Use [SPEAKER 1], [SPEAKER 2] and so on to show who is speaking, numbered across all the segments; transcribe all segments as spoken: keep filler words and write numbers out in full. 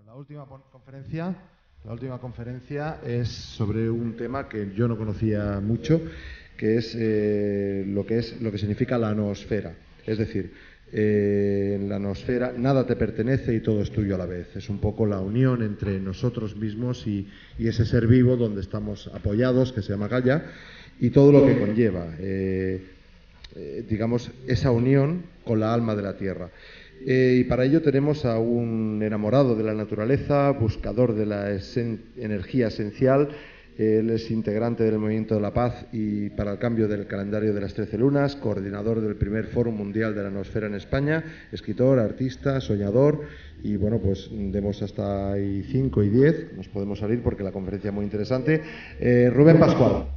[SPEAKER 1] La última conferencia, la última conferencia es sobre un tema que yo no conocía mucho, que es eh, lo que es lo que significa la noosfera. Es decir, eh, en la noosfera nada te pertenece y todo es tuyo a la vez. Es un poco la unión entre nosotros mismos y, y ese ser vivo donde estamos apoyados, que se llama Gaia, y todo lo que conlleva, eh, eh, digamos, esa unión con la alma de la Tierra. Eh, y para ello tenemos a un enamorado de la naturaleza, buscador de la esen energía esencial. Él es integrante del Movimiento de la Paz y para el cambio del calendario de las trece lunas, coordinador del primer Foro Mundial de la Noosfera en España, escritor, artista, soñador. Y bueno, pues demos hasta ahí cinco y diez, nos podemos salir porque la conferencia es muy interesante. Eh, Rubén Pascual.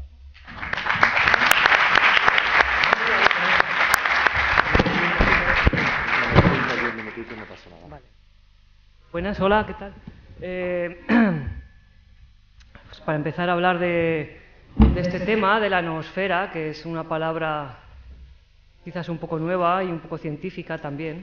[SPEAKER 2] Vale. Buenas, hola, ¿qué tal? Eh, pues para empezar a hablar de, de este tema, de la noosfera, que es una palabra quizás un poco nueva y un poco científica también,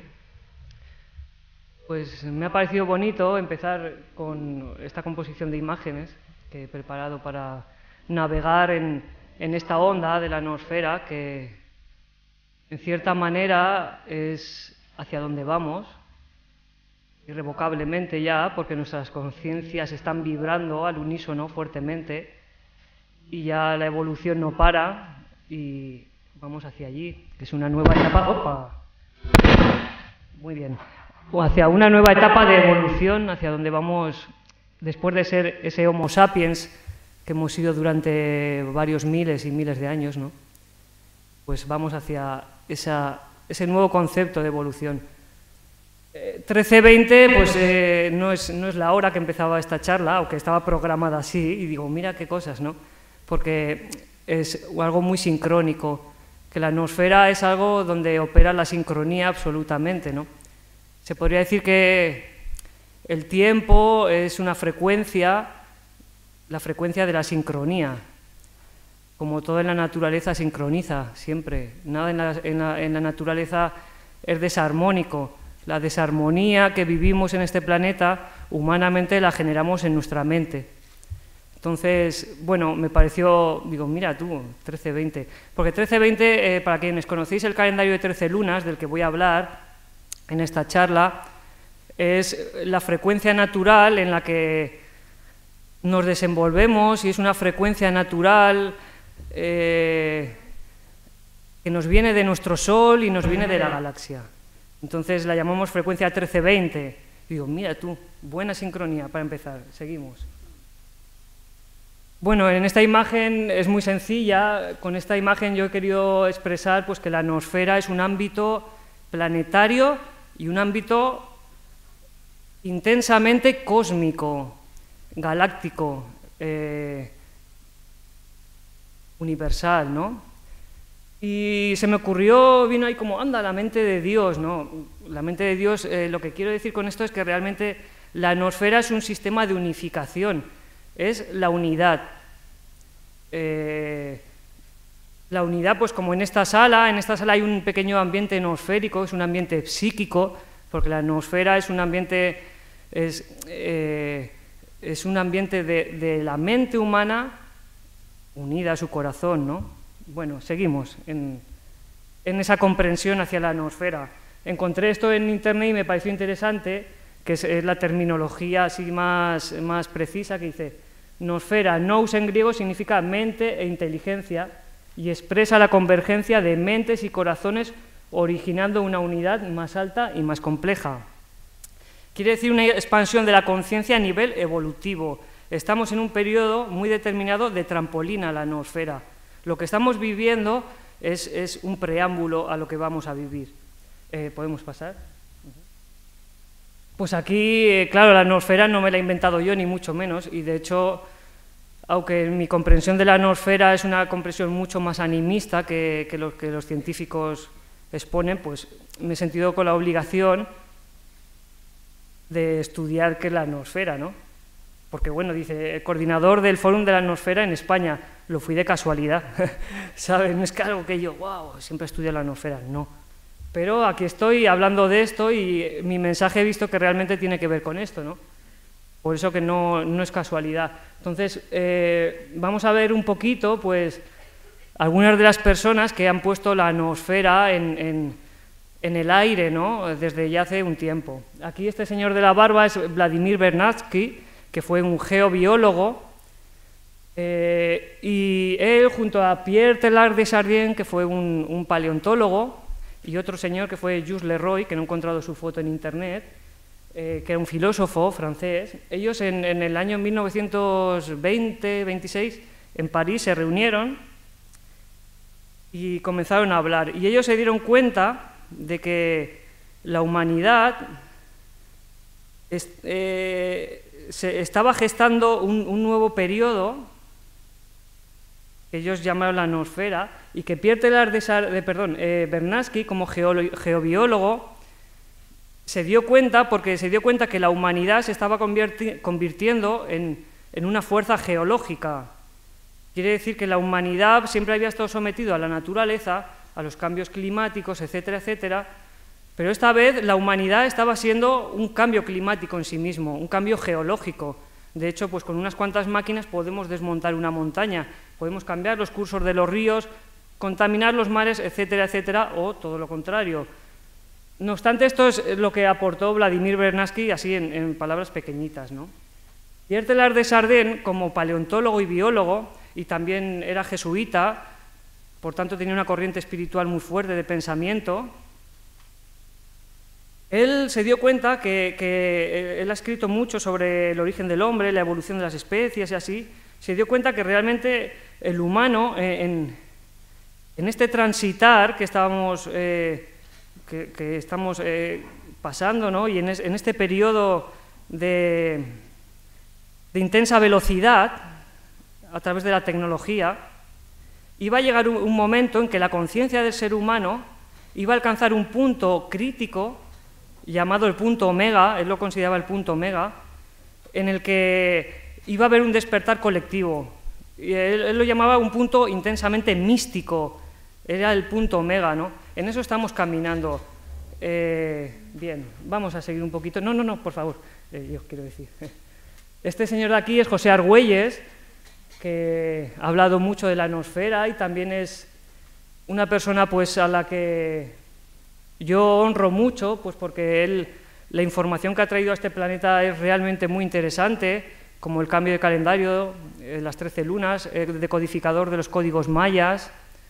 [SPEAKER 2] pues me ha parecido bonito empezar con esta composición de imágenes que he preparado para navegar en, en esta onda de la noosfera, que en cierta manera es hacia donde vamos, irrevocablemente ya, porque nuestras conciencias están vibrando al unísono fuertemente y ya la evolución no para y vamos hacia allí, que es una nueva etapa. ¡Opa! Muy bien. O hacia una nueva etapa de evolución, hacia donde vamos después de ser ese Homo sapiens que hemos sido durante varios miles y miles de años, ¿no? Pues vamos hacia esa, ese nuevo concepto de evolución. trece veinte, pues eh, no, es, no es la hora que empezaba esta charla, o que estaba programada así, y digo, mira qué cosas, ¿no? Porque es algo muy sincrónico, que la noosfera es algo donde opera la sincronía absolutamente, ¿no? Se podría decir que el tiempo es una frecuencia, la frecuencia de la sincronía. Como todo en la naturaleza sincroniza siempre, nada en la, en la, en la naturaleza es desarmónico. La desarmonía que vivimos en este planeta, humanamente la generamos en nuestra mente. Entonces, bueno, me pareció, digo, mira tú, trece veinte. Porque trece veinte, eh, para quienes conocéis el calendario de trece lunas, del que voy a hablar en esta charla, es la frecuencia natural en la que nos desenvolvemos y es una frecuencia natural eh, que nos viene de nuestro Sol y nos viene de la galaxia. Entonces la llamamos frecuencia trece veinte. Digo, mira tú, buena sincronía para empezar. Seguimos. Bueno, en esta imagen es muy sencilla. Con esta imagen yo he querido expresar pues, que la noosfera es un ámbito planetario y un ámbito intensamente cósmico, galáctico, eh, universal, ¿no? Y se me ocurrió, vino ahí como, anda, la mente de Dios, ¿no? La mente de Dios, eh, lo que quiero decir con esto es que realmente la noosfera es un sistema de unificación, es la unidad. Eh, la unidad, pues como en esta sala, en esta sala hay un pequeño ambiente noosférico, es un ambiente psíquico, porque la noosfera es un ambiente, es, eh, es un ambiente de, de la mente humana unida a su corazón, ¿no? Bueno, seguimos en, en esa comprensión hacia la noosfera. Encontré esto en internet y me pareció interesante, que es, es la terminología así más, más precisa, que dice, noosfera, nous en griego significa mente e inteligencia y expresa la convergencia de mentes y corazones originando una unidad más alta y más compleja. Quiere decir una expansión de la conciencia a nivel evolutivo. Estamos en un periodo muy determinado de trampolín a la noosfera. Lo que estamos viviendo es, es un preámbulo a lo que vamos a vivir. Eh, ¿Podemos pasar? Pues aquí, eh, claro, la noosfera no me la he inventado yo, ni mucho menos, y de hecho, aunque mi comprensión de la noosfera es una comprensión mucho más animista que, que, lo, que los científicos exponen, pues me he sentido con la obligación de estudiar qué es la noosfera, ¿no? Porque, bueno, dice, el coordinador del Fórum de la Noosfera en España, lo fui de casualidad, ¿sabes? No es que algo que yo, wow, siempre estudio la noosfera, no. Pero aquí estoy hablando de esto y mi mensaje he visto que realmente tiene que ver con esto, ¿no? Por eso que no, no es casualidad. Entonces, eh, vamos a ver un poquito, pues, algunas de las personas que han puesto la noosfera en, en, en el aire, ¿no?, desde ya hace un tiempo. Aquí este señor de la barba es Vladimir Vernadsky, que fue un geobiólogo, eh, y él, junto a Pierre Teilhard de Chardin, que fue un, un paleontólogo, y otro señor que fue Jules Leroy, que no he encontrado su foto en internet, eh, que era un filósofo francés, ellos en, en el año mil novecientos veinte veintiséis en París se reunieron y comenzaron a hablar. Y ellos se dieron cuenta de que la humanidad es, eh, se estaba gestando un, un nuevo periodo que ellos llamaron la noosfera, y que Pierre Teilhard de, de perdón, eh, Vernadsky, como geobiólogo, se dio cuenta, porque se dio cuenta que la humanidad se estaba convirti convirtiendo en, en una fuerza geológica. Quiere decir que la humanidad siempre había estado sometido a la naturaleza, a los cambios climáticos, etcétera, etcétera, pero esta vez la humanidad estaba siendo un cambio climático en sí mismo, un cambio geológico. De hecho, pues con unas cuantas máquinas podemos desmontar una montaña, podemos cambiar los cursos de los ríos, contaminar los mares, etcétera, etcétera, o todo lo contrario. No obstante, esto es lo que aportó Vladimir Vernadsky, así en, en palabras pequeñitas, ¿no? Pierre Teilhard de Chardin, como paleontólogo y biólogo, y también era jesuita, por tanto tenía una corriente espiritual muy fuerte de pensamiento, él se dio cuenta que, que él ha escrito mucho sobre el origen del hombre, la evolución de las especies y así, se dio cuenta que realmente el humano, en, en este transitar que estábamos, eh, que, que estamos eh, pasando, ¿no?, y en, es, en este periodo de, de intensa velocidad a través de la tecnología, iba a llegar un, un momento en que la conciencia del ser humano iba a alcanzar un punto crítico llamado el punto omega, él lo consideraba el punto omega, en el que iba a haber un despertar colectivo. Y él, él lo llamaba un punto intensamente místico, era el punto omega, ¿no? En eso estamos caminando. Eh, bien, vamos a seguir un poquito. No, no, no, por favor, eh, yo quiero decir. Este señor de aquí es José Argüelles, que ha hablado mucho de la noosfera y también es una persona, pues, a la que yo honro mucho, pues porque él, la información que ha traído a este planeta es realmente muy interesante, como el cambio de calendario, eh, las trece lunas, el decodificador de los códigos mayas.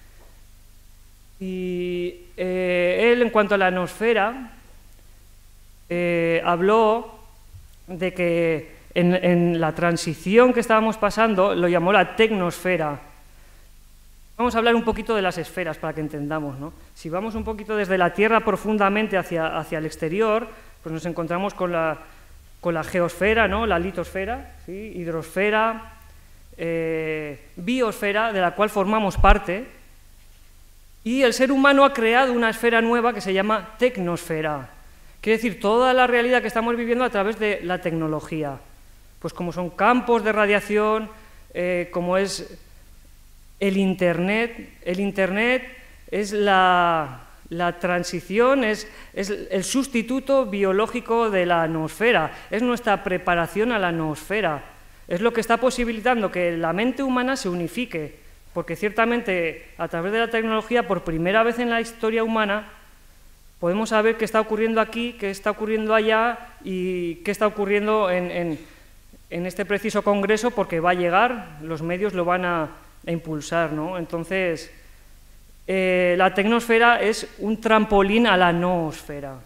[SPEAKER 2] Y eh, él, en cuanto a la noosfera, eh, habló de que en, en la transición que estábamos pasando, lo llamó la tecnosfera. Vamos a hablar un poquito de las esferas para que entendamos, ¿no? Si vamos un poquito desde la Tierra profundamente hacia, hacia el exterior, pues nos encontramos con la, con la geosfera, ¿no?, la litosfera, ¿sí?, hidrosfera, eh, biosfera, de la cual formamos parte, y el ser humano ha creado una esfera nueva que se llama tecnosfera. Quiere decir, toda la realidad que estamos viviendo a través de la tecnología, pues como son campos de radiación, eh, como es el Internet. El Internet es la, la transición, es, es el sustituto biológico de la noosfera, es nuestra preparación a la noosfera, es lo que está posibilitando que la mente humana se unifique, porque ciertamente a través de la tecnología, por primera vez en la historia humana, podemos saber qué está ocurriendo aquí, qué está ocurriendo allá y qué está ocurriendo en, en, en este preciso congreso, porque va a llegar, los medios lo van a a impulsar, ¿no? Entonces, eh, la tecnosfera es un trampolín a la noosfera.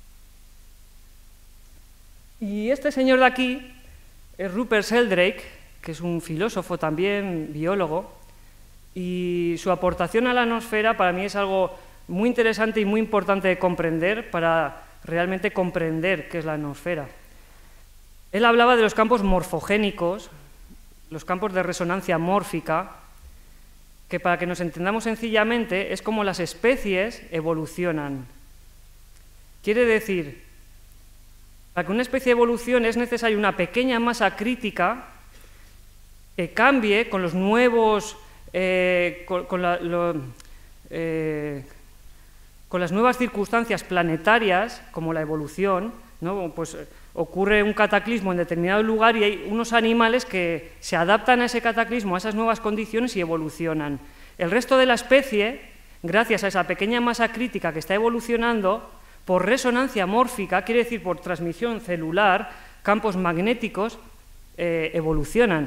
[SPEAKER 2] Y este señor de aquí es Rupert Sheldrake, que es un filósofo también, biólogo, y su aportación a la noosfera para mí es algo muy interesante y muy importante de comprender para realmente comprender qué es la noosfera. Él hablaba de los campos morfogénicos, los campos de resonancia mórfica, que para que nos entendamos sencillamente es como las especies evolucionan. Quiere decir, para que una especie evolucione es necesaria una pequeña masa crítica que cambie con los nuevos, eh, con, con, la, lo, eh, con las nuevas circunstancias planetarias, como la evolución, ¿no? Pues ocurre un cataclismo en determinado lugar y hay unos animales que se adaptan a ese cataclismo, a esas nuevas condiciones y evolucionan. El resto de la especie, gracias a esa pequeña masa crítica que está evolucionando, por resonancia mórfica, quiere decir por transmisión celular, campos magnéticos, eh, evolucionan.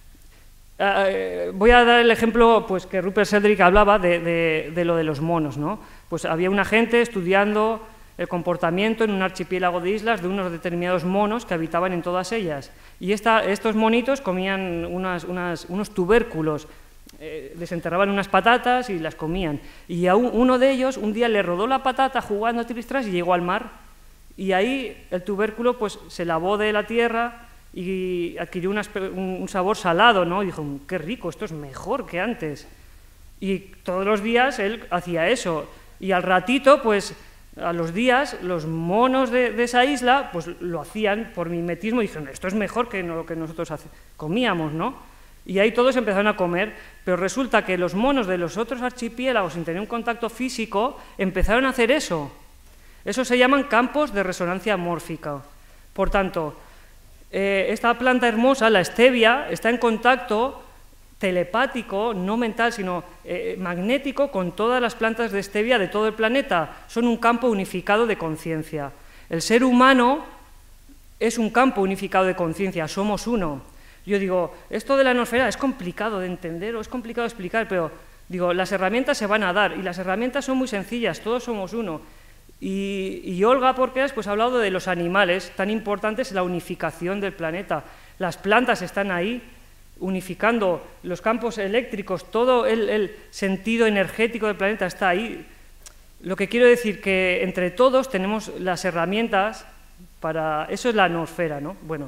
[SPEAKER 2] Eh, voy a dar el ejemplo pues, que Rupert Sheldrake hablaba de, de, de lo de los monos, ¿no? Pues había una gente estudiando el comportamiento en un archipiélago de islas de unos determinados monos que habitaban en todas ellas. Y esta, estos monitos comían unas, unas, unos tubérculos, eh, desenterraban unas patatas y las comían. Y a un, uno de ellos un día le rodó la patata jugando a tristras y llegó al mar. Y ahí el tubérculo pues, se lavó de la tierra y adquirió una, un, un sabor salado, ¿no? Y dijo, qué rico, esto es mejor que antes. Y todos los días él hacía eso. Y al ratito, pues, a los días, los monos de, de esa isla, pues lo hacían por mimetismo y dijeron, esto es mejor que lo que nosotros hace, comíamos, ¿no? Y ahí todos empezaron a comer, pero resulta que los monos de los otros archipiélagos, sin tener un contacto físico, empezaron a hacer eso. Eso se llaman campos de resonancia mórfica. Por tanto, eh, esta planta hermosa, la stevia, está en contacto telepático, no mental, sino eh, magnético con todas las plantas de stevia de todo el planeta. Son un campo unificado de conciencia. El ser humano es un campo unificado de conciencia, somos uno. Yo digo, esto de la nosfera es complicado de entender o es complicado de explicar, pero digo, las herramientas se van a dar y las herramientas son muy sencillas, todos somos uno. Y, y Olga Porqueras pues, ha hablado de los animales, tan importante es la unificación del planeta. Las plantas están ahí, unificando los campos eléctricos, todo el, el sentido energético del planeta está ahí. Lo que quiero decir que entre todos tenemos las herramientas para... Eso es la nosfera, ¿no? Bueno,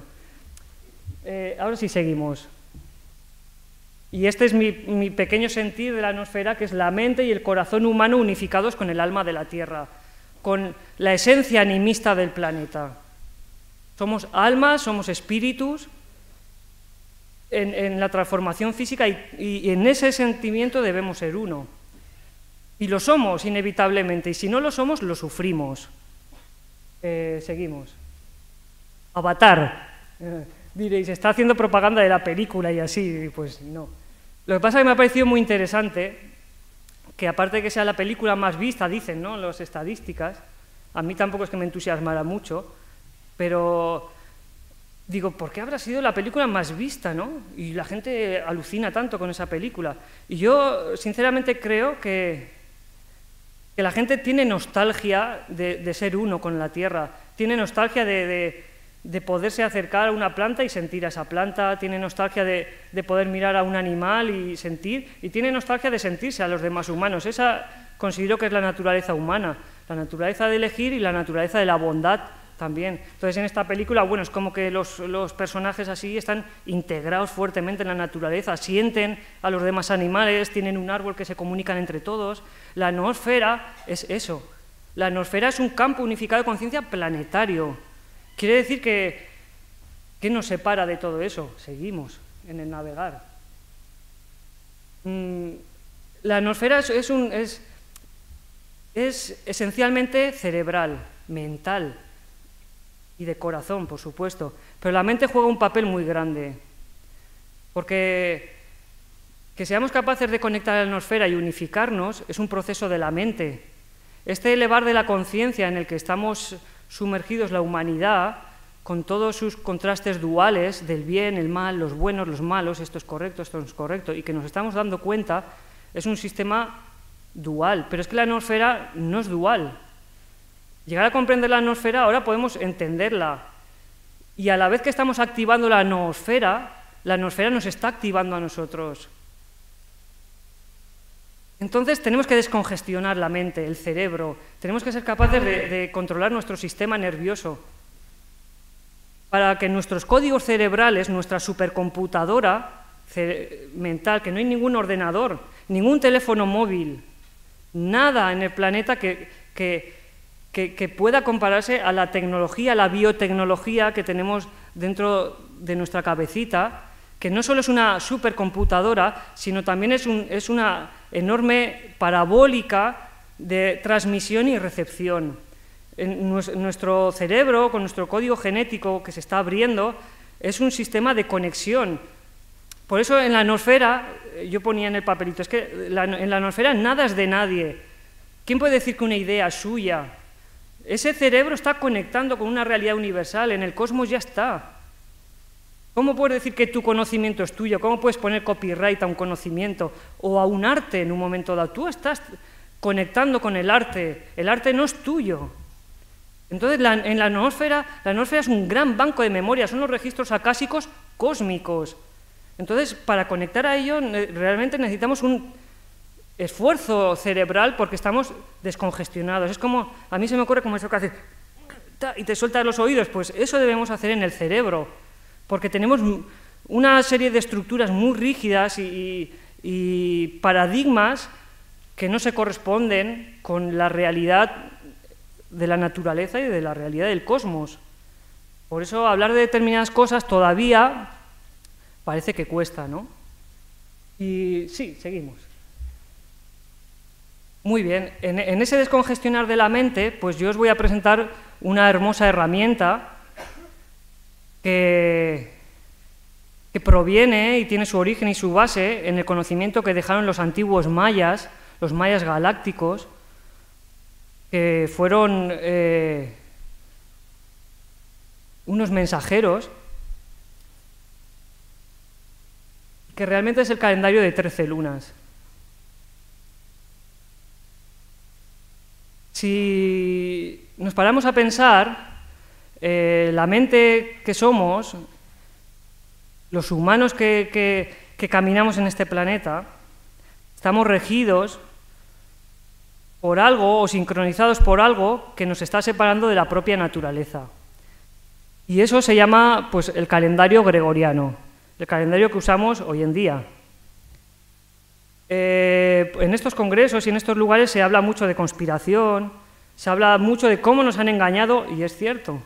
[SPEAKER 2] eh, ahora sí seguimos. Y este es mi, mi pequeño sentir de la nosfera, que es la mente y el corazón humano unificados con el alma de la Tierra, con la esencia animista del planeta. Somos almas, somos espíritus, En, en la transformación física y, y en ese sentimiento debemos ser uno. Y lo somos inevitablemente, y si no lo somos, lo sufrimos. Eh, seguimos. Avatar. Eh, diréis, está haciendo propaganda de la película y así, pues no. Lo que pasa es que me ha parecido muy interesante que aparte de que sea la película más vista, dicen, ¿no?, las estadísticas, a mí tampoco es que me entusiasmara mucho, pero... Digo, ¿por qué habrá sido la película más vista, no? Y la gente alucina tanto con esa película. Y yo, sinceramente, creo que, que la gente tiene nostalgia de, de ser uno con la Tierra, tiene nostalgia de, de, de poderse acercar a una planta y sentir a esa planta, tiene nostalgia de, de poder mirar a un animal y sentir, y tiene nostalgia de sentirse a los demás humanos. Esa considero que es la naturaleza humana, la naturaleza de elegir y la naturaleza de la bondad también. Entonces, en esta película, bueno, es como que los, los personajes así están integrados fuertemente en la naturaleza, sienten a los demás animales, tienen un árbol que se comunican entre todos. La noosfera es eso. La noosfera es un campo unificado de conciencia planetario. Quiere decir que, ¿qué nos separa de todo eso? Seguimos en el navegar. Mm, la noosfera es, es, un, es, es esencialmente cerebral, mental, y de corazón, por supuesto, pero la mente juega un papel muy grande, porque que seamos capaces de conectar a la nosfera y unificarnos es un proceso de la mente. Este elevar de la conciencia en el que estamos sumergidos la humanidad, con todos sus contrastes duales del bien, el mal, los buenos, los malos, esto es correcto, esto no es correcto, y que nos estamos dando cuenta, es un sistema dual, pero es que la nosfera no es dual. Llegar a comprender la noosfera, ahora podemos entenderla. Y a la vez que estamos activando la noosfera, la noosfera nos está activando a nosotros. Entonces tenemos que descongestionar la mente, el cerebro. Tenemos que ser capaces de, de controlar nuestro sistema nervioso para que nuestros códigos cerebrales, nuestra supercomputadora mental, que no hay ningún ordenador, ningún teléfono móvil, nada en el planeta que... que Que, que pueda compararse a la tecnología, a la biotecnología que tenemos dentro de nuestra cabecita, que no solo es una supercomputadora, sino también es, un, es una enorme parabólica de transmisión y recepción. En nuestro cerebro, con nuestro código genético que se está abriendo, es un sistema de conexión. Por eso en la noosfera, yo ponía en el papelito, es que la, en la noosfera nada es de nadie. ¿Quién puede decir que una idea es suya? Ese cerebro está conectando con una realidad universal, en el cosmos ya está. ¿Cómo puedes decir que tu conocimiento es tuyo? ¿Cómo puedes poner copyright a un conocimiento o a un arte en un momento dado? Tú estás conectando con el arte, el arte no es tuyo. Entonces, la, en la noosfera, la noosfera es un gran banco de memoria, son los registros acásicos cósmicos. Entonces, para conectar a ello, realmente necesitamos un esfuerzo cerebral porque estamos descongestionados. Es como, a mí se me ocurre como eso que hace y te suelta los oídos, pues eso debemos hacer en el cerebro, porque tenemos una serie de estructuras muy rígidas y, y paradigmas que no se corresponden con la realidad de la naturaleza y de la realidad del cosmos. Por eso hablar de determinadas cosas todavía parece que cuesta, ¿no? Y sí, seguimos. Muy bien, en, en ese descongestionar de la mente, pues yo os voy a presentar una hermosa herramienta que, que proviene y tiene su origen y su base en el conocimiento que dejaron los antiguos mayas, los mayas galácticos, que fueron eh, unos mensajeros, que realmente es el calendario de trece lunas. Si nos paramos a pensar, eh, la mente que somos, los humanos que, que, que caminamos en este planeta, estamos regidos por algo o sincronizados por algo que nos está separando de la propia naturaleza. Y eso se llama, pues, el calendario gregoriano, el calendario que usamos hoy en día. Eh, en estos congresos y en estos lugares se habla mucho de conspiración, se habla mucho de cómo nos han engañado, y es cierto.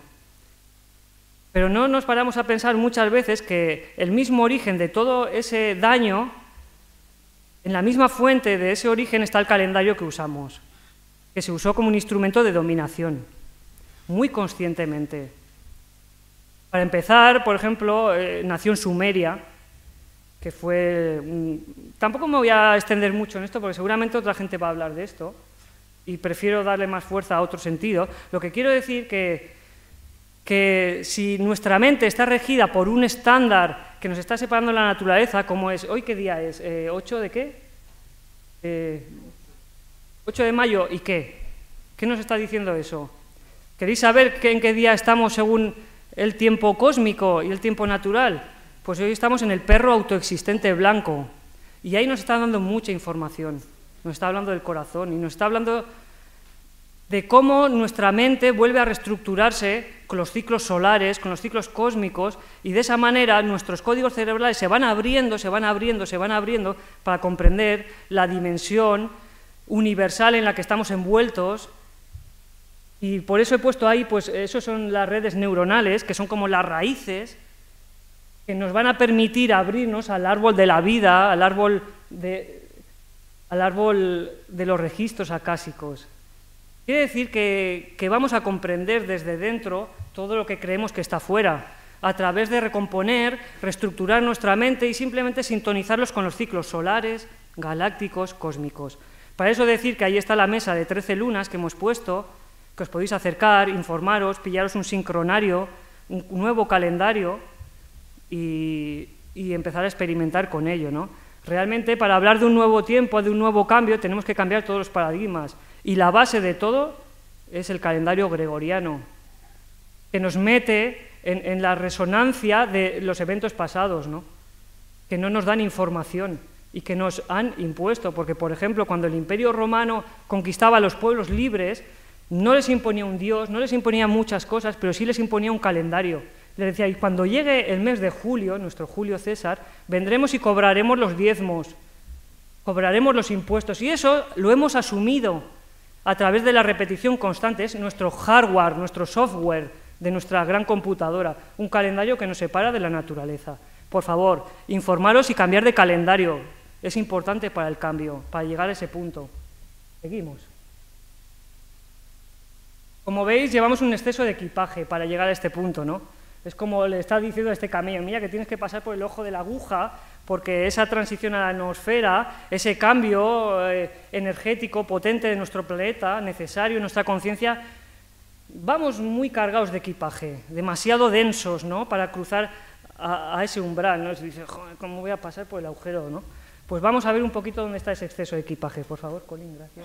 [SPEAKER 2] Pero no nos paramos a pensar muchas veces que el mismo origen de todo ese daño, en la misma fuente de ese origen está el calendario que usamos, que se usó como un instrumento de dominación, muy conscientemente. Para empezar, por ejemplo, eh, nació en Sumeria, que fue... Un... Tampoco me voy a extender mucho en esto, porque seguramente otra gente va a hablar de esto, y prefiero darle más fuerza a otro sentido. Lo que quiero decir que, que si nuestra mente está regida por un estándar que nos está separando de la naturaleza, como es... ¿Hoy qué día es? Eh, ¿ocho de qué? Eh, ocho de mayo, ¿y qué? ¿Qué nos está diciendo eso? ¿Queréis saber que, en qué día estamos según el tiempo cósmico y el tiempo natural? Pues hoy estamos en el perro autoexistente blanco, y ahí nos está dando mucha información, nos está hablando del corazón y nos está hablando de cómo nuestra mente vuelve a reestructurarse con los ciclos solares, con los ciclos cósmicos, y de esa manera nuestros códigos cerebrales se van abriendo, se van abriendo, se van abriendo para comprender la dimensión universal en la que estamos envueltos. Y por eso he puesto ahí, pues eso son las redes neuronales, que son como las raíces que nos van a permitir abrirnos al árbol de la vida, al árbol de, al árbol de los registros acásicos. Quiere decir que, que vamos a comprender desde dentro todo lo que creemos que está fuera, a través de recomponer, reestructurar nuestra mente y simplemente sintonizarlos con los ciclos solares, galácticos, cósmicos. Para eso decir que ahí está la mesa de trece lunas que hemos puesto, que os podéis acercar, informaros, pillaros un sincronario, un nuevo calendario y, y empezar a experimentar con ello, ¿no? Realmente, para hablar de un nuevo tiempo, de un nuevo cambio, tenemos que cambiar todos los paradigmas. Y la base de todo es el calendario gregoriano, que nos mete en, en la resonancia de los eventos pasados, ¿no? Que no nos dan información y que nos han impuesto. Porque, por ejemplo, cuando el Imperio Romano conquistaba a los pueblos libres, no les imponía un dios, no les imponía muchas cosas, pero sí les imponía un calendario. Les decía, y cuando llegue el mes de julio, nuestro Julio César, vendremos y cobraremos los diezmos, cobraremos los impuestos. Y eso lo hemos asumido a través de la repetición constante. Es nuestro hardware, nuestro software de nuestra gran computadora, un calendario que nos separa de la naturaleza. Por favor, informaros y cambiar de calendario. Es importante para el cambio, para llegar a ese punto. Seguimos. Como veis, llevamos un exceso de equipaje para llegar a este punto, ¿no? Es como le está diciendo a este camello, mira que tienes que pasar por el ojo de la aguja, porque esa transición a la noosfera, ese cambio eh, energético potente de nuestro planeta, necesario en nuestra conciencia, vamos muy cargados de equipaje, demasiado densos, ¿no?, para cruzar a, a ese umbral, ¿no? Se dice, joder, ¿cómo voy a pasar por el agujero, ¿no? Pues vamos a ver un poquito dónde está ese exceso de equipaje. Por favor, Colin, gracias.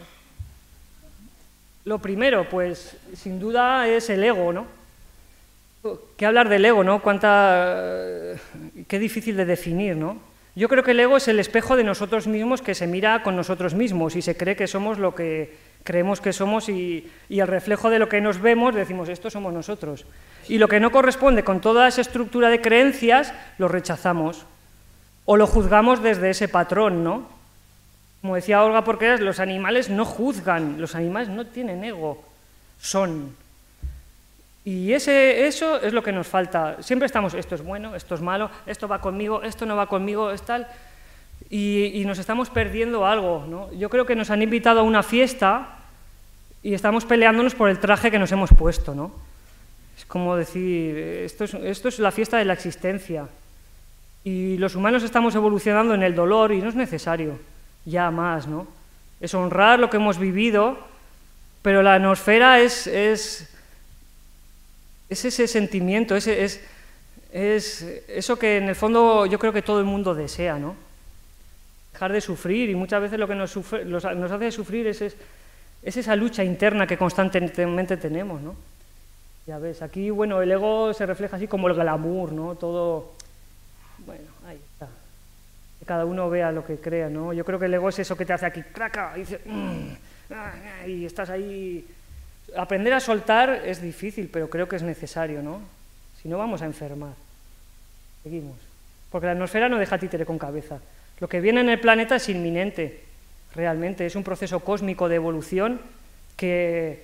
[SPEAKER 2] Lo primero, pues, sin duda, es el ego, ¿no? ¿Qué hablar del ego, no? Cuánta... Qué difícil de definir, ¿no? Yo creo que el ego es el espejo de nosotros mismos que se mira con nosotros mismos y se cree que somos lo que creemos que somos y, y el reflejo de lo que nos vemos decimos, esto somos nosotros. Y lo que no corresponde con toda esa estructura de creencias, lo rechazamos o lo juzgamos desde ese patrón, ¿no? Como decía Olga Porqueras, los animales no juzgan, los animales no tienen ego, son. Y ese, eso es lo que nos falta. Siempre estamos, esto es bueno, esto es malo, esto va conmigo, esto no va conmigo, es tal. Y, y nos estamos perdiendo algo, ¿no? Yo creo que nos han invitado a una fiesta y estamos peleándonos por el traje que nos hemos puesto, ¿no? Es como decir, esto es, esto es la fiesta de la existencia. Y los humanos estamos evolucionando en el dolor y no es necesario, ya más, ¿no? Es honrar lo que hemos vivido, pero la noosfera es... es Es ese sentimiento, ese, es, es eso que en el fondo yo creo que todo el mundo desea, ¿no? Dejar de sufrir, y muchas veces lo que nos, sufre, nos hace sufrir es, es, es esa lucha interna que constantemente tenemos, ¿no? Ya ves, aquí, bueno, el ego se refleja así como el glamour, ¿no? Todo, bueno, ahí está. Que cada uno vea lo que crea, ¿no? Yo creo que el ego es eso que te hace aquí, craca, y, dice, mmm, y estás ahí... Aprender a soltar es difícil, pero creo que es necesario, ¿no? Si no, vamos a enfermar. Seguimos. Porque la noosfera no deja títere con cabeza. Lo que viene en el planeta es inminente, realmente. Es un proceso cósmico de evolución que,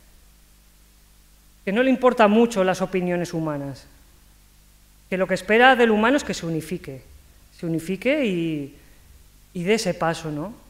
[SPEAKER 2] que no le importa mucho las opiniones humanas. Que lo que espera del humano es que se unifique. Se unifique y, y dé ese paso, ¿no?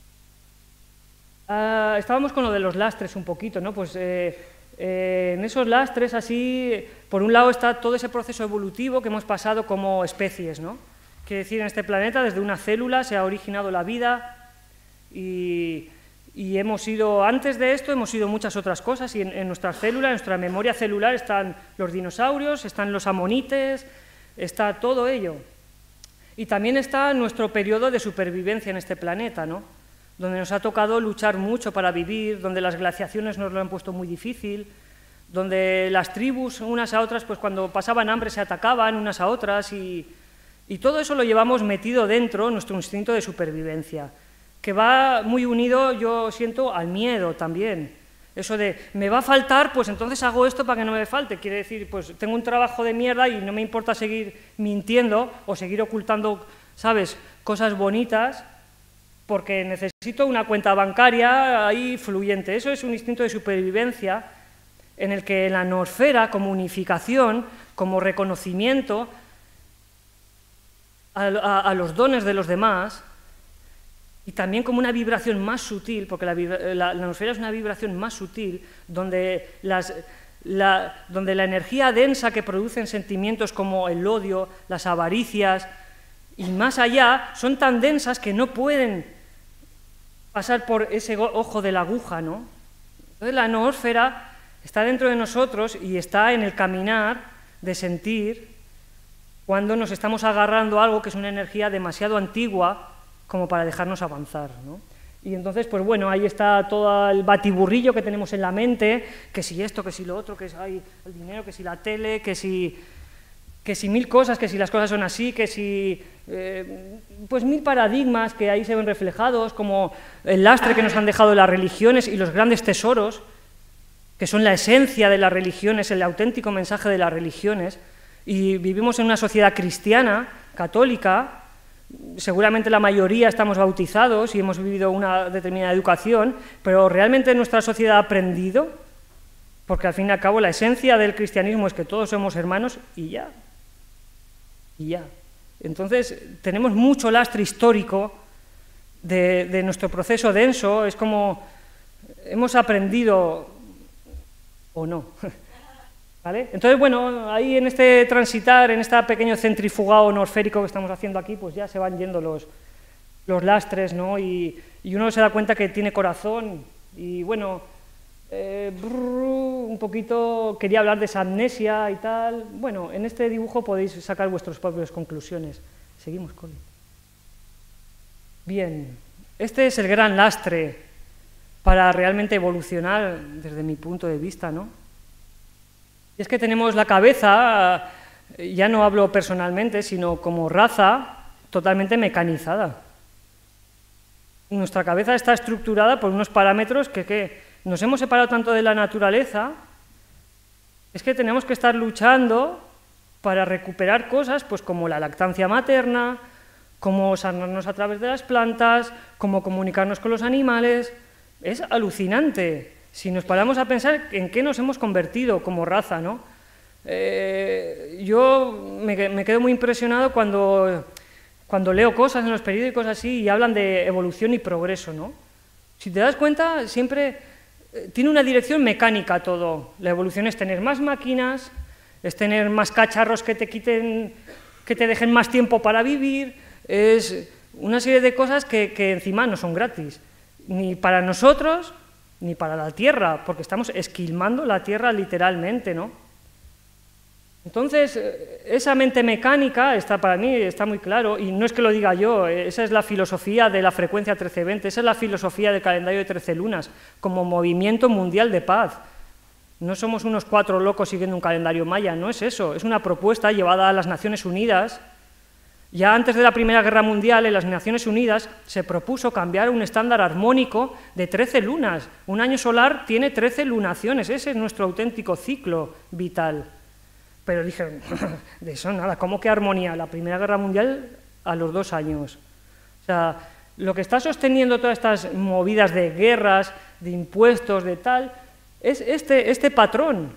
[SPEAKER 2] Uh, estábamos con lo de los lastres un poquito, ¿no? Pues eh, eh, en esos lastres así, por un lado está todo ese proceso evolutivo que hemos pasado como especies, ¿no? Quiere decir, en este planeta desde una célula se ha originado la vida y, y hemos sido, antes de esto hemos sido muchas otras cosas y en, en nuestra célula, en nuestra memoria celular están los dinosaurios, están los amonites, está todo ello. Y también está nuestro periodo de supervivencia en este planeta, ¿no? Donde nos ha tocado luchar mucho para vivir, donde las glaciaciones nos lo han puesto muy difícil, donde las tribus unas a otras, pues cuando pasaban hambre se atacaban unas a otras y, y todo eso lo llevamos metido dentro, nuestro instinto de supervivencia, que va muy unido, yo siento, al miedo también. Eso de, me va a faltar, pues entonces hago esto para que no me falte. Quiere decir, pues tengo un trabajo de mierda y no me importa seguir mintiendo o seguir ocultando, ¿sabes?, cosas bonitas, porque necesito una cuenta bancaria ahí fluyente. Eso es un instinto de supervivencia en el que la noosfera, como unificación, como reconocimiento a, a, a los dones de los demás, y también como una vibración más sutil, porque la, la, la noosfera es una vibración más sutil, donde, las, la, donde la energía densa que producen sentimientos como el odio, las avaricias, y más allá, son tan densas que no pueden pasar por ese ojo de la aguja, ¿no? Entonces la noosfera está dentro de nosotros y está en el caminar de sentir cuando nos estamos agarrando a algo que es una energía demasiado antigua como para dejarnos avanzar, ¿no? Y entonces, pues bueno, ahí está todo el batiburrillo que tenemos en la mente, que si esto, que si lo otro, que si hay el dinero, que si la tele, que si... que si mil cosas, que si las cosas son así, que si... Eh, pues mil paradigmas que ahí se ven reflejados, como el lastre que nos han dejado las religiones y los grandes tesoros, que son la esencia de las religiones, el auténtico mensaje de las religiones, y vivimos en una sociedad cristiana, católica, seguramente la mayoría estamos bautizados y hemos vivido una determinada educación, pero realmente nuestra sociedad ha aprendido, porque al fin y al cabo la esencia del cristianismo es que todos somos hermanos y ya. Y ya. Entonces, tenemos mucho lastre histórico de, de nuestro proceso denso. Es como hemos aprendido o no. ¿Vale? Entonces, bueno, ahí en este transitar, en este pequeño centrifugado noosférico que estamos haciendo aquí, pues ya se van yendo los, los lastres, ¿no? Y, y uno se da cuenta que tiene corazón y, bueno, eh, brrr, un poquito quería hablar de esa amnesia y tal. Bueno, en este dibujo podéis sacar vuestras propias conclusiones. Seguimos, Colin. Bien, este es el gran lastre para realmente evolucionar desde mi punto de vista, ¿no? Y es que tenemos la cabeza, ya no hablo personalmente, sino como raza, totalmente mecanizada. Nuestra cabeza está estructurada por unos parámetros que, que nos hemos separado tanto de la naturaleza, es que tenemos que estar luchando para recuperar cosas pues como la lactancia materna, como sanarnos a través de las plantas, como comunicarnos con los animales. Es alucinante. Si nos paramos a pensar en qué nos hemos convertido como raza, ¿no? Eh, yo me, me quedo muy impresionado cuando, cuando leo cosas en los periódicos así y hablan de evolución y progreso, ¿no? Si te das cuenta, siempre eh, tiene una dirección mecánica todo. La evolución es tener más máquinas, es tener más cacharros que te quiten, que te dejen más tiempo para vivir, es una serie de cosas que, que encima no son gratis, ni para nosotros, ni para la Tierra, porque estamos esquilmando la Tierra literalmente, ¿no? Entonces, esa mente mecánica está para mí está muy claro, y no es que lo diga yo, esa es la filosofía de la frecuencia trece veinte, esa es la filosofía del calendario de trece lunas, como movimiento mundial de paz. No somos unos cuatro locos siguiendo un calendario maya, no es eso, es una propuesta llevada a las Naciones Unidas. Ya antes de la Primera Guerra Mundial, en las Naciones Unidas, se propuso cambiar un estándar armónico de trece lunas. Un año solar tiene trece lunaciones, ese es nuestro auténtico ciclo vital. Pero dije, de eso nada, ¿cómo que armonía? La Primera Guerra Mundial a los dos años. O sea, lo que está sosteniendo todas estas movidas de guerras, de impuestos, de tal, es este, este patrón.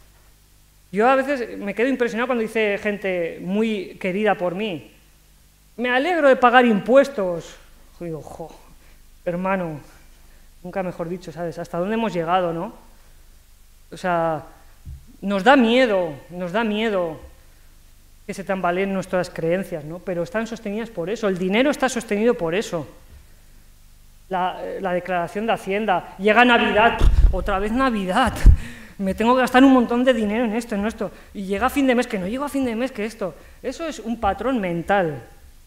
[SPEAKER 2] Yo a veces me quedo impresionado cuando dice gente muy querida por mí, me alegro de pagar impuestos. Yo digo, jo, hermano, nunca mejor dicho, ¿sabes? ¿Hasta dónde hemos llegado, no? O sea, nos da miedo, nos da miedo que se tambaleen nuestras creencias, ¿no? Pero están sostenidas por eso, el dinero está sostenido por eso. La, la declaración de Hacienda, llega Navidad, otra vez Navidad, me tengo que gastar un montón de dinero en esto, en esto, y llega a fin de mes, que no llego a fin de mes, que esto. Eso es un patrón mental.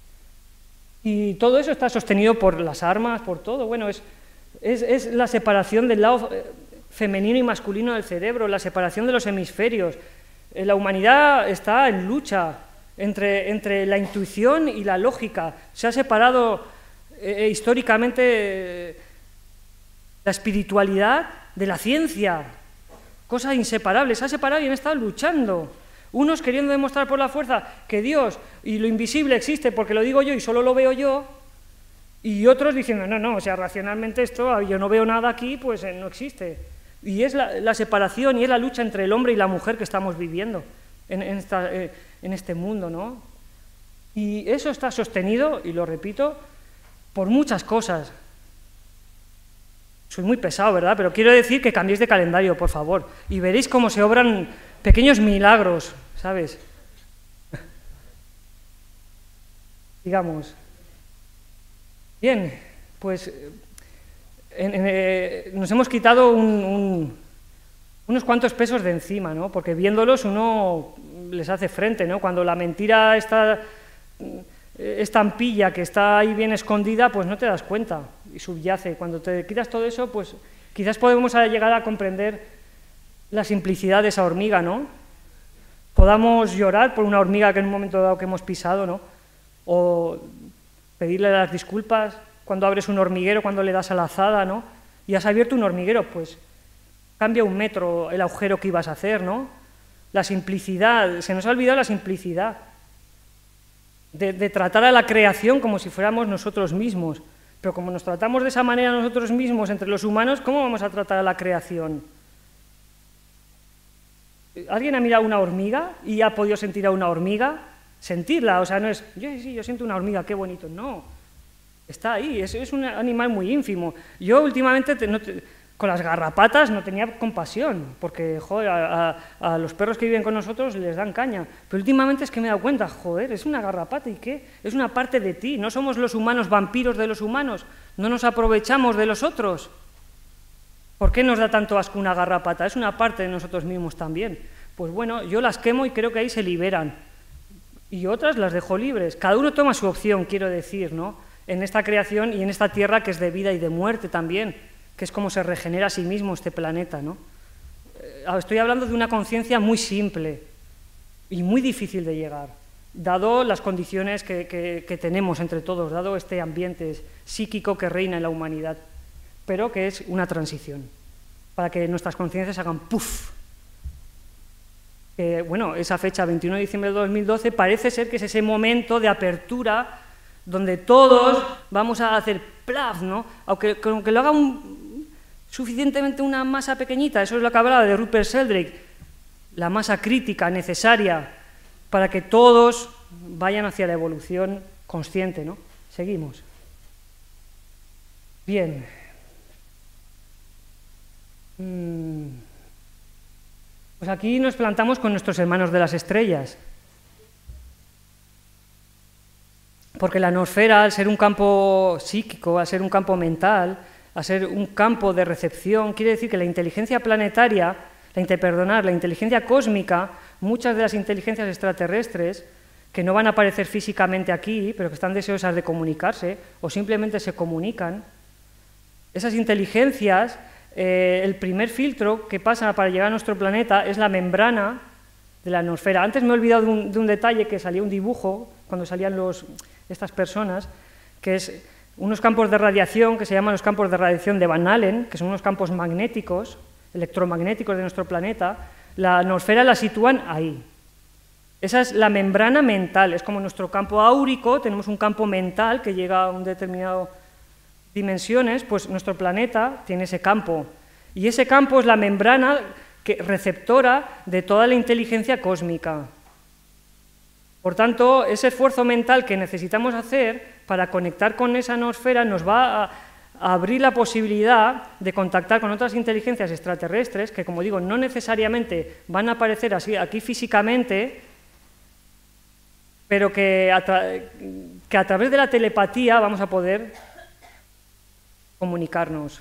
[SPEAKER 2] Y todo eso está sostenido por las armas, por todo. Bueno, es, es, es la separación del lado femenino y masculino del cerebro, la separación de los hemisferios. La humanidad está en lucha entre, entre la intuición y la lógica. Se ha separado eh, históricamente eh, la espiritualidad de la ciencia. Cosas inseparables, se ha separado y han estado luchando. Unos queriendo demostrar por la fuerza que Dios y lo invisible existe porque lo digo yo y solo lo veo yo, y otros diciendo, no, no, o sea, racionalmente esto, yo no veo nada aquí, pues eh, no existe. Y es la, la separación y es la lucha entre el hombre y la mujer que estamos viviendo en, en, esta, eh, en este mundo, ¿no? Y eso está sostenido, y lo repito, por muchas cosas. Soy muy pesado, ¿verdad? Pero quiero decir que cambiéis de calendario, por favor, y veréis cómo se obran pequeños milagros, ¿sabes? Digamos. Bien, pues en, en, eh, nos hemos quitado un, un, unos cuantos pesos de encima, ¿no? Porque viéndolos uno les hace frente, ¿no? Cuando la mentira está estampilla que está ahí bien escondida, pues no te das cuenta y subyace. Cuando te quitas todo eso, pues quizás podemos llegar a comprender la simplicidad de esa hormiga, ¿no? Podamos llorar por una hormiga que en un momento dado que hemos pisado, ¿no? O pedirle las disculpas cuando abres un hormiguero, cuando le das a la azada, ¿no? Y has abierto un hormiguero, pues cambia un metro el agujero que ibas a hacer, ¿no? La simplicidad, se nos ha olvidado la simplicidad. De, de tratar a la creación como si fuéramos nosotros mismos. Pero como nos tratamos de esa manera nosotros mismos entre los humanos, ¿cómo vamos a tratar a la creación? ¿Alguien ha mirado una hormiga y ha podido sentir a una hormiga? Sentirla, o sea, no es, yo sí, yo siento una hormiga, qué bonito, no. Está ahí, es, es un animal muy ínfimo. Yo últimamente, te, no te, Con las garrapatas no tenía compasión, porque, joder, a, a, a los perros que viven con nosotros les dan caña. Pero últimamente es que me he dado cuenta, joder, es una garrapata, ¿y qué? Es una parte de ti, no somos los humanos vampiros de los humanos, no nos aprovechamos de los otros. ¿Por qué nos da tanto asco una garrapata? Es una parte de nosotros mismos también. Pues bueno, yo las quemo y creo que ahí se liberan. Y otras las dejo libres. Cada uno toma su opción, quiero decir, ¿no? En esta creación y en esta tierra que es de vida y de muerte también, que es como se regenera a sí mismo este planeta, ¿no? Estoy hablando de una conciencia muy simple y muy difícil de llegar, dado las condiciones que, que, que tenemos entre todos, dado este ambiente psíquico que reina en la humanidad, pero que es una transición, para que nuestras conciencias hagan ¡puf! Eh, bueno, esa fecha, veintiuno de diciembre de dos mil doce, parece ser que es ese momento de apertura donde todos vamos a hacer plaf, ¿no? Aunque, aunque lo haga un, suficientemente una masa pequeñita, eso es lo que hablaba de Rupert Sheldrake, la masa crítica necesaria para que todos vayan hacia la evolución consciente, ¿no? Seguimos. Bien. Pues aquí nos plantamos con nuestros hermanos de las estrellas. Porque la noosfera, al ser un campo psíquico, al ser un campo mental, al ser un campo de recepción, quiere decir que la inteligencia planetaria, la inte, perdonar, la inteligencia cósmica, muchas de las inteligencias extraterrestres, que no van a aparecer físicamente aquí, pero que están deseosas de comunicarse, o simplemente se comunican, esas inteligencias, eh, el primer filtro que pasa para llegar a nuestro planeta es la membrana de la noosfera. Antes me he olvidado de un, de un detalle, que salía un dibujo, cuando salían los... estas personas, que es unos campos de radiación que se llaman los campos de radiación de Van Allen, que son unos campos magnéticos, electromagnéticos de nuestro planeta. La noosfera la sitúan ahí. Esa es la membrana mental, es como nuestro campo áurico, tenemos un campo mental que llega a un determinado dimensiones, pues nuestro planeta tiene ese campo. Y ese campo es la membrana que, receptora de toda la inteligencia cósmica. Por tanto, ese esfuerzo mental que necesitamos hacer para conectar con esa noosfera nos va a, a abrir la posibilidad de contactar con otras inteligencias extraterrestres que, como digo, no necesariamente van a aparecer así aquí físicamente, pero que a, que a través de la telepatía vamos a poder comunicarnos.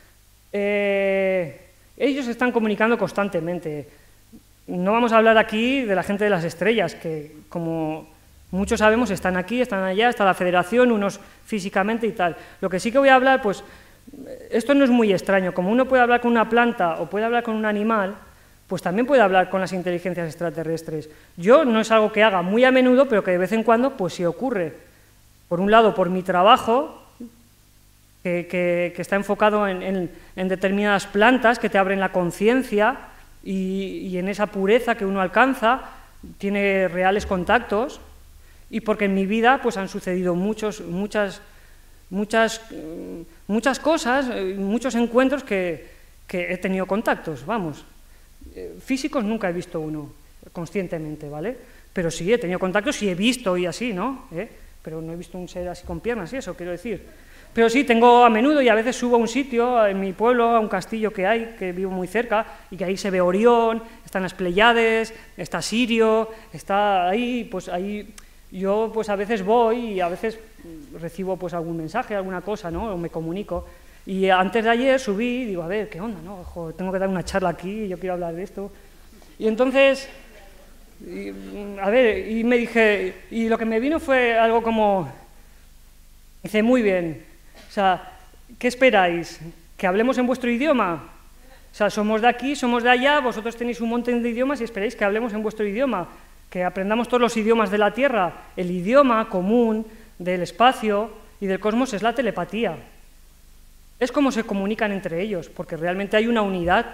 [SPEAKER 2] Eh, ellos se están comunicando constantemente. No vamos a hablar aquí de la gente de las estrellas, que como muchos sabemos están aquí, están allá, está la Federación, unos físicamente y tal. Lo que sí que voy a hablar, pues, esto no es muy extraño, como uno puede hablar con una planta o puede hablar con un animal, pues también puede hablar con las inteligencias extraterrestres. Yo no es algo que haga muy a menudo, pero que de vez en cuando, pues sí ocurre. Por un lado, por mi trabajo, que, que, que está enfocado en, en, en determinadas plantas que te abren la conciencia, Y, y en esa pureza que uno alcanza, tiene reales contactos, y porque en mi vida pues, han sucedido muchos, muchas, muchas, muchas cosas, muchos encuentros que, que he tenido contactos, vamos. Físicos nunca he visto uno, conscientemente, ¿vale? Pero sí he tenido contactos y he visto y así, ¿no? ¿Eh? Pero no he visto un ser así con piernas y eso, quiero decir. Pero sí, tengo a menudo y a veces subo a un sitio, en mi pueblo, a un castillo que hay, que vivo muy cerca, y que ahí se ve Orión, están las Pléyades, está Sirio, está ahí, pues ahí yo pues a veces voy y a veces recibo pues algún mensaje, alguna cosa, ¿no? O me comunico. Y antes de ayer subí y digo, a ver, ¿qué onda, no? Ojo, tengo que dar una charla aquí, yo quiero hablar de esto. Y entonces, y, a ver, y me dije, y lo que me vino fue algo como, dice, muy bien, o sea, ¿qué esperáis? ¿Que hablemos en vuestro idioma? O sea, somos de aquí, somos de allá, vosotros tenéis un montón de idiomas y esperáis que hablemos en vuestro idioma, que aprendamos todos los idiomas de la Tierra. El idioma común del espacio y del cosmos es la telepatía. Es como se comunican entre ellos, porque realmente hay una unidad.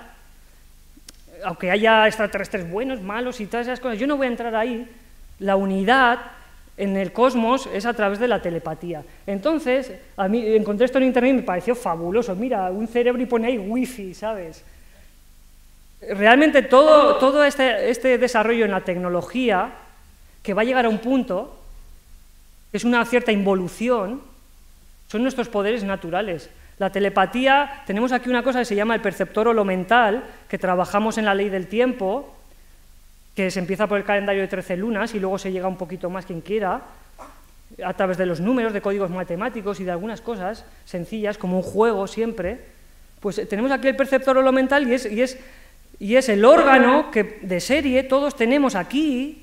[SPEAKER 2] Aunque haya extraterrestres buenos, malos y todas esas cosas, yo no voy a entrar ahí. La unidad en el cosmos es a través de la telepatía. Entonces, a mí encontré esto en internet y me pareció fabuloso. Mira, un cerebro y pone ahí wifi, ¿sabes? Realmente todo, todo este, este desarrollo en la tecnología, que va a llegar a un punto, que es una cierta involución, son nuestros poderes naturales. La telepatía, tenemos aquí una cosa que se llama el perceptor holomental, que trabajamos en la ley del tiempo, que se empieza por el calendario de trece lunas y luego se llega un poquito más quien quiera, a través de los números, de códigos matemáticos y de algunas cosas sencillas, como un juego siempre. Pues tenemos aquí el perceptor holomental y es, y es, y es el órgano que de serie todos tenemos aquí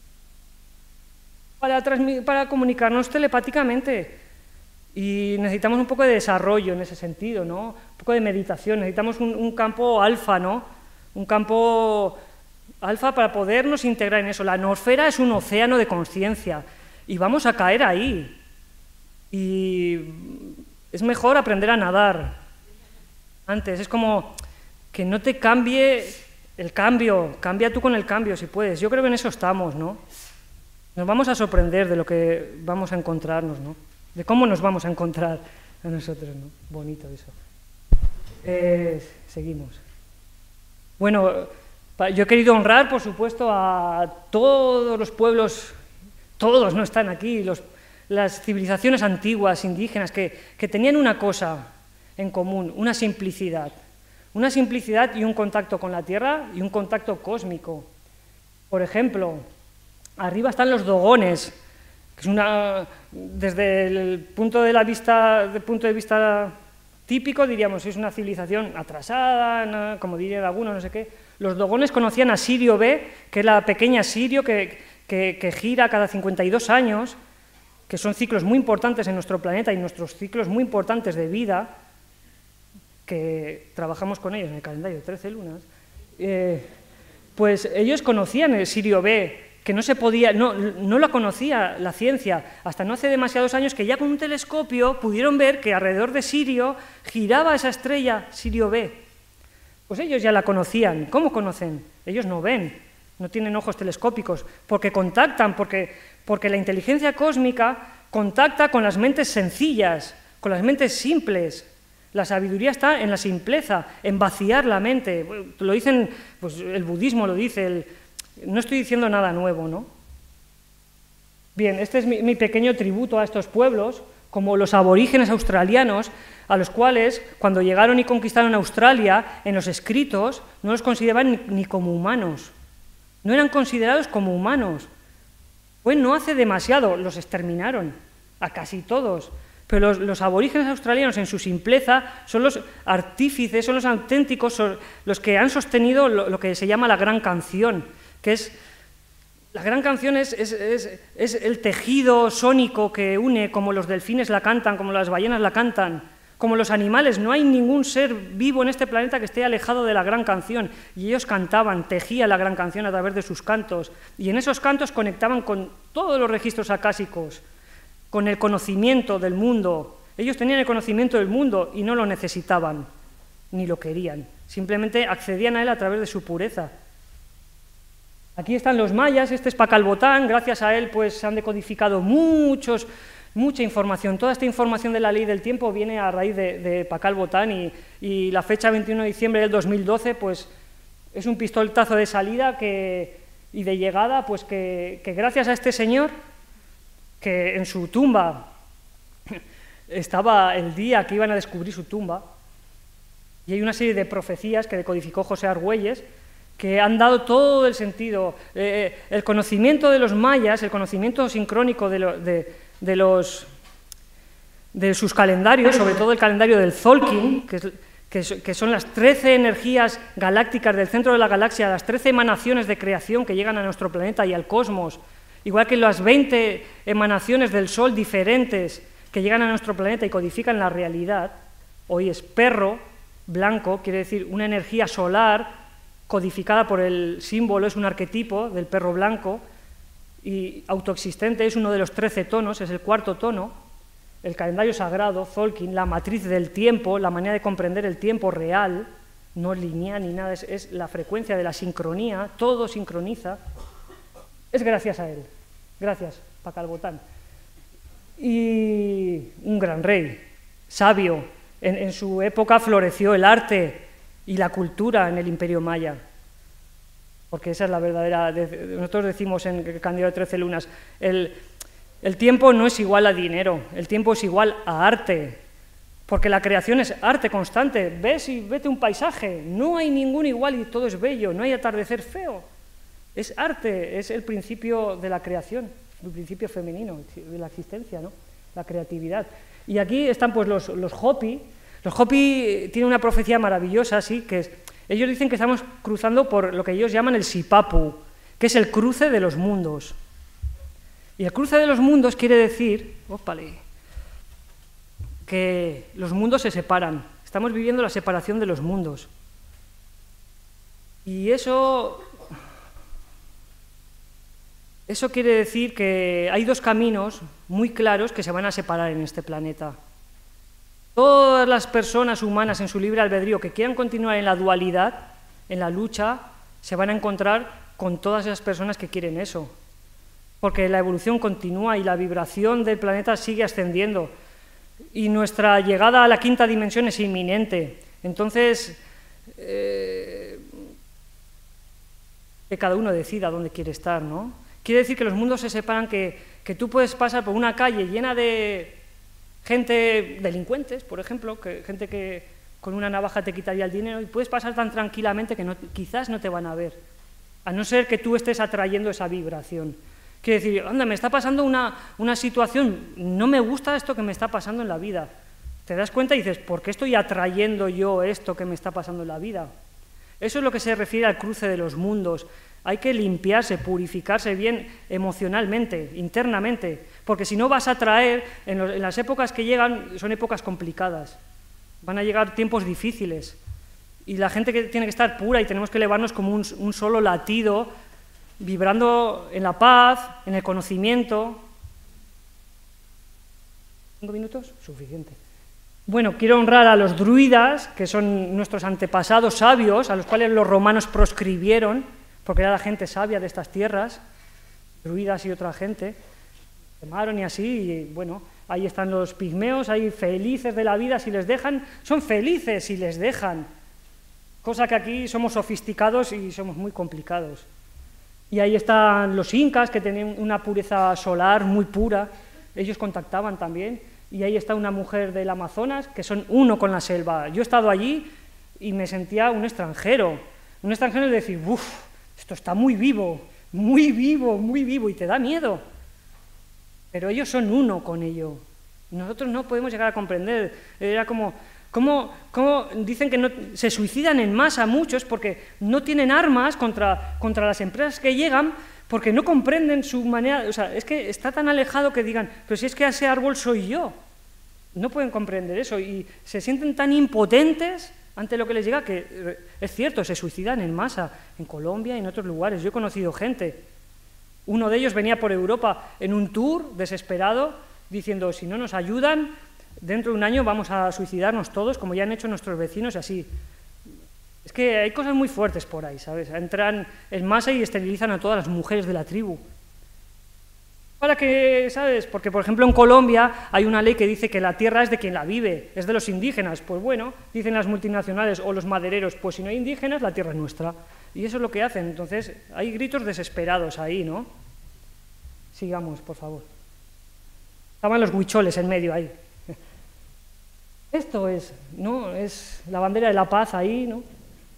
[SPEAKER 2] para, para comunicarnos telepáticamente. Y necesitamos un poco de desarrollo en ese sentido, ¿no? Un poco de meditación, necesitamos un, un campo alfa, ¿no? Un campo alfa para podernos integrar en eso. La noosfera es un océano de conciencia y vamos a caer ahí. Y es mejor aprender a nadar antes. Es como que no te cambie el cambio, cambia tú con el cambio si puedes. Yo creo que en eso estamos, ¿no? Nos vamos a sorprender de lo que vamos a encontrarnos, ¿no? De cómo nos vamos a encontrar a nosotros, ¿no? Bonito eso. Eh, seguimos. Bueno, yo he querido honrar, por supuesto, a todos los pueblos, todos no están aquí, los, las civilizaciones antiguas, indígenas, que, que tenían una cosa en común, una simplicidad. Una simplicidad y un contacto con la Tierra y un contacto cósmico. Por ejemplo, arriba están los dogones, que es una, desde el punto de, la vista, del punto de vista típico, diríamos, es una civilización atrasada, ¿no? Como dirían algunos, no sé qué. Los dogones conocían a Sirio B, que es la pequeña Sirio que, que, que gira cada cincuenta y dos años, que son ciclos muy importantes en nuestro planeta y nuestros ciclos muy importantes de vida, que trabajamos con ellos en el calendario de trece lunas. Eh, pues ellos conocían el Sirio B, que no se podía, no, no la conocía la ciencia, hasta no hace demasiados años que ya con un telescopio pudieron ver que alrededor de Sirio giraba esa estrella Sirio B. Pues ellos ya la conocían. ¿Cómo conocen? Ellos no ven, no tienen ojos telescópicos, porque contactan, porque, porque la inteligencia cósmica contacta con las mentes sencillas, con las mentes simples. La sabiduría está en la simpleza, en vaciar la mente. Lo dicen, pues el budismo lo dice, el, no estoy diciendo nada nuevo, ¿no? Bien, este es mi, mi pequeño tributo a estos pueblos, como los aborígenes australianos, a los cuales, cuando llegaron y conquistaron Australia, en los escritos no los consideraban ni, ni como humanos. No eran considerados como humanos. Pues no hace demasiado, los exterminaron, a casi todos. Pero los, los aborígenes australianos, en su simpleza, son los artífices, son los auténticos, son los que han sostenido lo, lo que se llama la gran canción, que es, la gran canción es, es, es, es el tejido sónico que une, como los delfines la cantan, como las ballenas la cantan, como los animales. No hay ningún ser vivo en este planeta que esté alejado de la gran canción. Y ellos cantaban, tejían la gran canción a través de sus cantos. Y en esos cantos conectaban con todos los registros acásicos, con el conocimiento del mundo. Ellos tenían el conocimiento del mundo y no lo necesitaban, ni lo querían. Simplemente accedían a él a través de su pureza. Aquí están los mayas, este es Pacalbotán, gracias a él pues se han decodificado muchos, mucha información. Toda esta información de la ley del tiempo viene a raíz de, de Pacalbotán y, y la fecha veintiuno de diciembre del dos mil doce pues es un pistoletazo de salida que, y de llegada, pues que, que gracias a este señor, que en su tumba estaba el día que iban a descubrir su tumba, y hay una serie de profecías que decodificó José Argüelles, que han dado todo el sentido. Eh, el conocimiento de los mayas, el conocimiento sincrónico de, lo, de, de, los, de sus calendarios, sobre todo el calendario del Tzolk'in, que, es, que, que son las trece energías galácticas del centro de la galaxia, las trece emanaciones de creación que llegan a nuestro planeta y al cosmos, igual que las veinte emanaciones del Sol diferentes que llegan a nuestro planeta y codifican la realidad. Hoy es perro, blanco, quiere decir una energía solar codificada por el símbolo, es un arquetipo del perro blanco, y autoexistente, es uno de los trece tonos, es el cuarto tono. El calendario sagrado, Tzolk'in, la matriz del tiempo, la manera de comprender el tiempo real, no lineal ni nada, es, es la frecuencia de la sincronía, todo sincroniza. Es gracias a él, gracias, Pacalbotán. Y un gran rey, sabio, en, en su época floreció el arte y la cultura en el Imperio Maya, porque esa es la verdadera. Nosotros decimos en el calendario de trece lunas, el, el tiempo no es igual a dinero, el tiempo es igual a arte. porque la creación es arte constante. Ves y vete un paisaje, no hay ninguno igual y todo es bello, no hay atardecer feo. Es arte, es el principio de la creación, el principio femenino de la existencia, ¿no? La creatividad. Y aquí están pues los, los Hopi. Los Hopi tienen una profecía maravillosa, sí, que es, ellos dicen que estamos cruzando por lo que ellos llaman el Sipapu, que es el cruce de los mundos. Y el cruce de los mundos quiere decir, ópale, que los mundos se separan. Estamos viviendo la separación de los mundos. Y eso, eso quiere decir que hay dos caminos muy claros que se van a separar en este planeta. Todas las personas humanas en su libre albedrío que quieran continuar en la dualidad, en la lucha, se van a encontrar con todas esas personas que quieren eso. Porque la evolución continúa y la vibración del planeta sigue ascendiendo. Y nuestra llegada a la quinta dimensión es inminente. Entonces, eh, que cada uno decida dónde quiere estar, ¿no? Quiere decir que los mundos se separan, que, que tú puedes pasar por una calle llena de gente, delincuentes, por ejemplo, que, gente que con una navaja te quitaría el dinero, y puedes pasar tan tranquilamente que no, quizás no te van a ver, a no ser que tú estés atrayendo esa vibración. Quiere decir, anda, me está pasando una, una situación, no me gusta esto que me está pasando en la vida. Te das cuenta y dices, ¿por qué estoy atrayendo yo esto que me está pasando en la vida? Eso es lo que se refiere al cruce de los mundos. Hay que limpiarse, purificarse bien emocionalmente, internamente, porque si no vas a traer, en, los, en las épocas que llegan, son épocas complicadas, van a llegar tiempos difíciles, y la gente que tiene que estar pura y tenemos que elevarnos como un, un solo latido, vibrando en la paz, en el conocimiento. ¿Cinco minutos? Suficiente. Bueno, quiero honrar a los druidas, que son nuestros antepasados sabios, a los cuales los romanos proscribieron, porque era la gente sabia de estas tierras, druidas y otra gente, quemaron y así, y bueno, ahí están los pigmeos, ahí felices de la vida si les dejan, son felices si les dejan, cosa que aquí somos sofisticados y somos muy complicados. Y ahí están los incas, que tenían una pureza solar muy pura, ellos contactaban también, y ahí está una mujer del Amazonas, que son uno con la selva. Yo he estado allí y me sentía un extranjero, un extranjero de decir, uff, esto está muy vivo, muy vivo, muy vivo, y te da miedo. Pero ellos son uno con ello. Nosotros no podemos llegar a comprender. Era como, como, como dicen que no, se suicidan en masa muchos porque no tienen armas contra, contra las empresas que llegan, porque no comprenden su manera. O sea, es que está tan alejado que digan, pero si es que ese árbol soy yo. No pueden comprender eso y se sienten tan impotentes ante lo que les llega, que es cierto, se suicidan en masa, en Colombia y en otros lugares. Yo he conocido gente, uno de ellos venía por Europa en un tour desesperado, diciendo, si no nos ayudan, dentro de un año vamos a suicidarnos todos, como ya han hecho nuestros vecinos, y así. Es que hay cosas muy fuertes por ahí, ¿sabes? Entran en masa y esterilizan a todas las mujeres de la tribu. Para que, ¿sabes? Porque, por ejemplo, en Colombia hay una ley que dice que la tierra es de quien la vive, es de los indígenas. Pues bueno, dicen las multinacionales o los madereros, pues si no hay indígenas, la tierra es nuestra. Y eso es lo que hacen. Entonces, hay gritos desesperados ahí, ¿no? Sigamos, por favor. Estaban los huicholes en medio ahí. Esto es, ¿no? Es la bandera de la paz ahí, ¿no?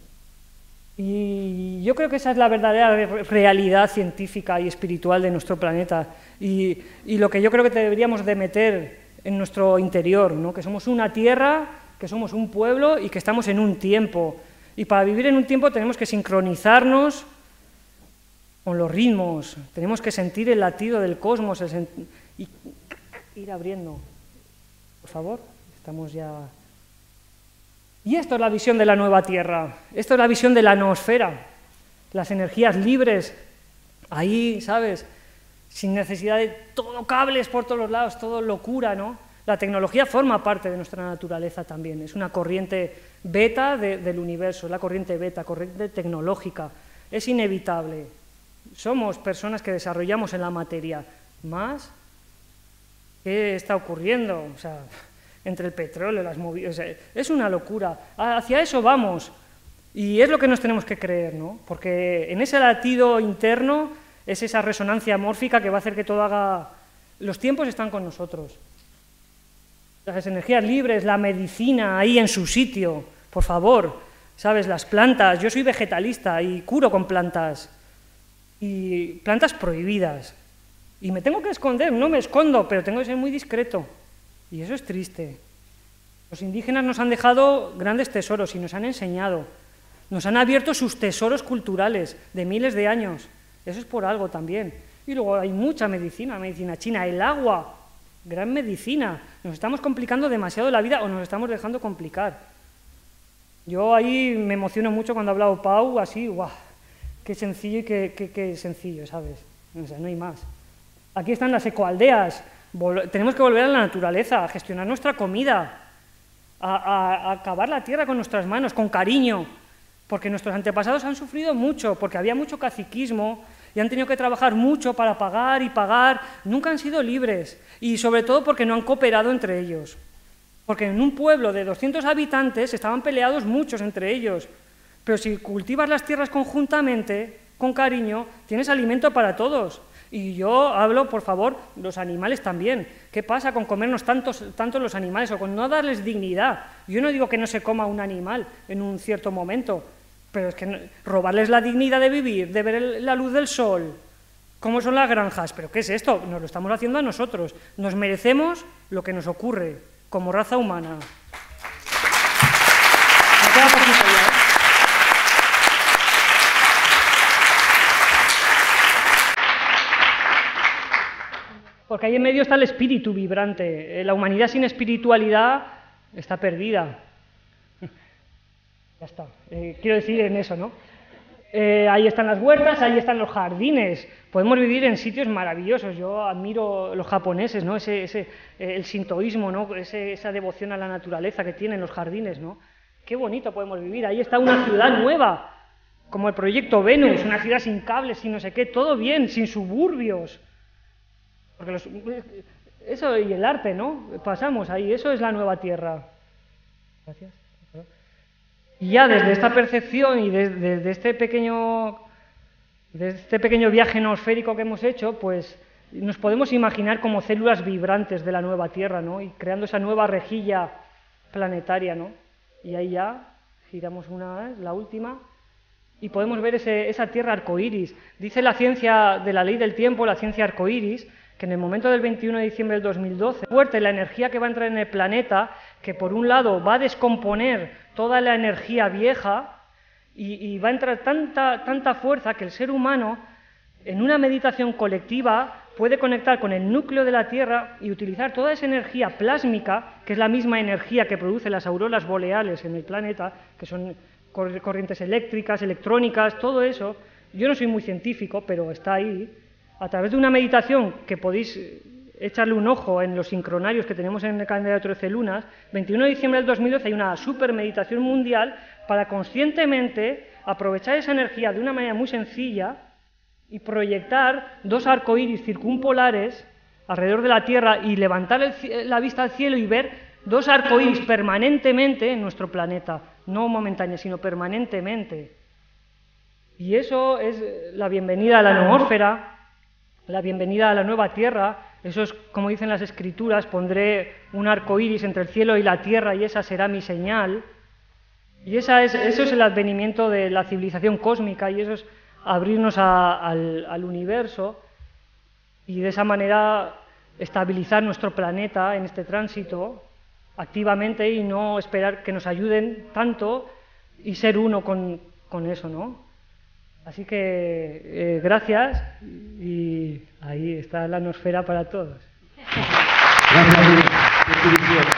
[SPEAKER 2] Y yo creo que esa es la verdadera realidad científica y espiritual de nuestro planeta y, y lo que yo creo que deberíamos de meter en nuestro interior, ¿no? Que somos una tierra, que somos un pueblo y que estamos en un tiempo. Y para vivir en un tiempo tenemos que sincronizarnos con los ritmos, tenemos que sentir el latido del cosmos el sent- y ir abriendo. Por favor, estamos ya... Y esto es la visión de la nueva Tierra, esto es la visión de la noosfera, las energías libres, ahí, ¿sabes? Sin necesidad de todo cables por todos los lados, todo locura, ¿no? La tecnología forma parte de nuestra naturaleza también, es una corriente beta de, del universo, es la corriente beta, corriente tecnológica, es inevitable. Somos personas que desarrollamos en la materia, más, ¿qué está ocurriendo? O sea... entre el petróleo, las movidas, o sea, es una locura. Hacia eso vamos. Y es lo que nos tenemos que creer, ¿no? Porque en ese latido interno es esa resonancia mórfica que va a hacer que todo haga... Los tiempos están con nosotros. Las energías libres, la medicina ahí en su sitio, por favor, ¿sabes? Las plantas, yo soy vegetalista y curo con plantas, y plantas prohibidas. Y me tengo que esconder, no me escondo, pero tengo que ser muy discreto. Y eso es triste. Los indígenas nos han dejado grandes tesoros y nos han enseñado. Nos han abierto sus tesoros culturales de miles de años. Eso es por algo también. Y luego hay mucha medicina, medicina china, el agua, gran medicina. Nos estamos complicando demasiado la vida o nos estamos dejando complicar. Yo ahí me emociono mucho cuando ha hablado Pau, así, guau, qué sencillo y qué, qué, qué sencillo, ¿sabes? O sea, no hay más. Aquí están las ecoaldeas. Vol- tenemos que volver a la naturaleza, a gestionar nuestra comida, a, a, a acabar la tierra con nuestras manos, con cariño, porque nuestros antepasados han sufrido mucho, porque había mucho caciquismo y han tenido que trabajar mucho para pagar y pagar, nunca han sido libres, y sobre todo porque no han cooperado entre ellos. Porque en un pueblo de doscientos habitantes estaban peleados muchos entre ellos, pero si cultivas las tierras conjuntamente, con cariño, tienes alimento para todos. Y yo hablo, por favor, los animales también. ¿Qué pasa con comernos tantos, tantos los animales o con no darles dignidad? Yo no digo que no se coma un animal en un cierto momento, pero es que no, robarles la dignidad de vivir, de ver el, la luz del sol, cómo son las granjas. ¿Pero qué es esto? Nos lo estamos haciendo a nosotros. Nos merecemos lo que nos ocurre como raza humana. Me queda poquito ya, ¿eh? Porque ahí en medio está el espíritu vibrante. La humanidad sin espiritualidad está perdida. Ya está. Eh, quiero decir en eso, ¿no? Eh, ahí están las huertas, ahí están los jardines. Podemos vivir en sitios maravillosos. Yo admiro los japoneses, ¿no? Ese, ese, eh, el sintoísmo, ¿no? Ese, esa devoción a la naturaleza que tienen los jardines, ¿no? Qué bonito podemos vivir. Ahí está una ciudad nueva, como el proyecto Venus, una ciudad sin cables, sin no sé qué, todo bien, sin suburbios. Porque los, eso y el arte, ¿no? Pasamos ahí, eso es la nueva tierra. Gracias. Y ya desde esta percepción y desde, desde este pequeño, desde este pequeño viaje noosférico que hemos hecho, pues nos podemos imaginar como células vibrantes de la nueva tierra, ¿no? Y creando esa nueva rejilla planetaria, ¿no? Y ahí ya giramos una vez, la última, y podemos ver ese, esa tierra arcoíris. Dice la ciencia de la ley del tiempo, la ciencia arcoíris, que en el momento del veintiuno de diciembre del dos mil doce, fuerte la energía que va a entrar en el planeta, que por un lado va a descomponer toda la energía vieja y, y va a entrar tanta, tanta fuerza que el ser humano, en una meditación colectiva, puede conectar con el núcleo de la Tierra y utilizar toda esa energía plásmica, que es la misma energía que produce las auroras boreales en el planeta, que son corrientes eléctricas, electrónicas, todo eso. Yo no soy muy científico, pero está ahí. A través de una meditación que podéis echarle un ojo en los sincronarios que tenemos en el calendario de trece lunas, veintiuno de diciembre del dos mil doce hay una super meditación mundial para conscientemente aprovechar esa energía de una manera muy sencilla y proyectar dos arcoíris circumpolares alrededor de la Tierra y levantar el, la vista al cielo y ver dos arcoíris permanentemente en nuestro planeta, no momentánea, sino permanentemente. Y eso es la bienvenida a la noósfera, la bienvenida a la nueva tierra. Eso es, como dicen las escrituras, pondré un arco iris entre el cielo y la tierra y esa será mi señal. Y esa es, eso es el advenimiento de la civilización cósmica y eso es abrirnos a, al, al universo y de esa manera estabilizar nuestro planeta en este tránsito activamente y no esperar que nos ayuden tanto y ser uno con, con eso, ¿no? Así que eh, gracias y ahí está la noosfera para todos.
[SPEAKER 3] Gracias.